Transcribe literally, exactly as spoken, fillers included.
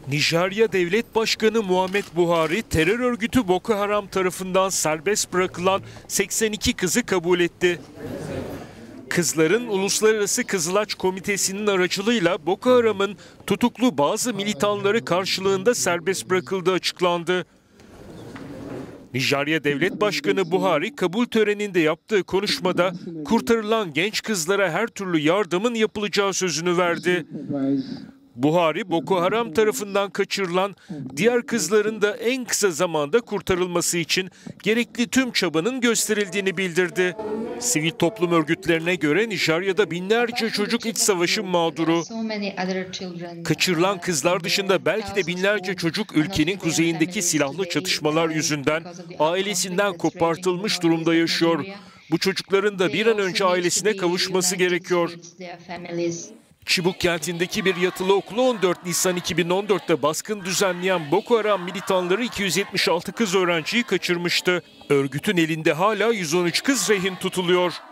Nijerya Devlet Başkanı Muhammed Buhari, terör örgütü Boko Haram tarafından serbest bırakılan seksen iki kızı kabul etti. Kızların Uluslararası Kızılaç Komitesi'nin aracılığıyla Boko Haram'ın tutuklu bazı militanları karşılığında serbest bırakıldığı açıklandı. Nijerya Devlet Başkanı Buhari, kabul töreninde yaptığı konuşmada kurtarılan genç kızlara her türlü yardımın yapılacağı sözünü verdi. Buhari, Boko Haram tarafından kaçırılan diğer kızların da en kısa zamanda kurtarılması için gerekli tüm çabanın gösterildiğini bildirdi. Sivil toplum örgütlerine göre Nijerya'da binlerce çocuk iç savaşın mağduru. Kaçırılan kızlar dışında belki de binlerce çocuk ülkenin kuzeyindeki silahlı çatışmalar yüzünden ailesinden kopartılmış durumda yaşıyor. Bu çocukların da bir an önce ailesine kavuşması gerekiyor. Çibuk kentindeki bir yatılı okulu on dört Nisan iki bin on dört'te baskın düzenleyen Boko Haram militanları iki yüz yetmiş altı kız öğrenciyi kaçırmıştı. Örgütün elinde hala yüz on üç kız rehin tutuluyor.